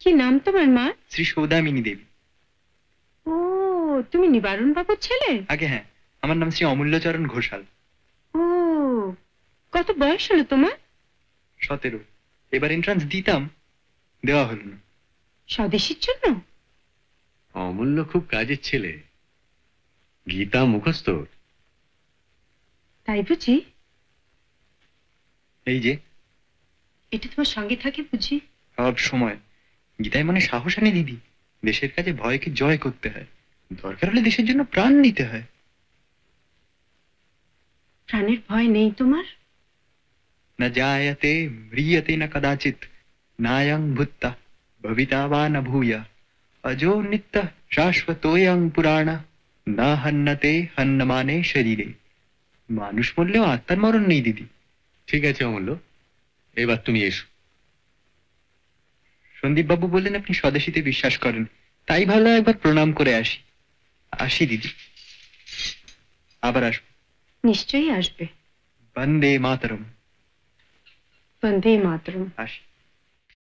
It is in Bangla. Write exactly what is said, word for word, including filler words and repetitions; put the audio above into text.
কি নাম তোমার মা? শ্রী সৌদামিনী দেবী। ও, তুমি নিবারণ বাবুর ছেলে? আগে হ্যাঁ, আমার নাম শ্রী অমূল্যচরণ ঘোষাল। ও, কত বয়স হলো তোমার? সতেরো। এবার এন্ট্রান্স দিতাম, দেওয়া হলো না। স্বদেশীর জন্য? অমূল্য খুব কাজের ছেলে, গীতা মুখস্থ। তাই বুঝি? এই যে এটা তোমার সঙ্গে থাকে বুঝি? সব সময়। গীতায় মানে সাহস আনে দিদি। দেশের কাজে ভয়কে জয় করতে হয়, দরকার হলে দেশের জন্য প্রাণ নিতে হয়। প্রাণের ভয় নেই তোমার? না জায়তে ম্রিয়তে না কদাচিৎ, নায়ং ভূত্তা ভবিতা বা না ভূয়া, অজো নিত্য শাশ্বতোয়ং পুরাণ, না হন্নতে হন্নমানে শরীরে। মানুষ মরলেও আত্মার মরণ নেই দিদি। ঠিক আছে অমূল্য, এবার তুমি এসো। সন্দীপ বাবু বললেন আপনি স্বদেশীতে বিশ্বাস করেন, তাই ভালো একবার প্রণাম করে আসি। আসি দিদি, আবার আসবো। নিশ্চয়ই আসবে। বন্দে মাতরম। বন্দে মাতরম। আসি।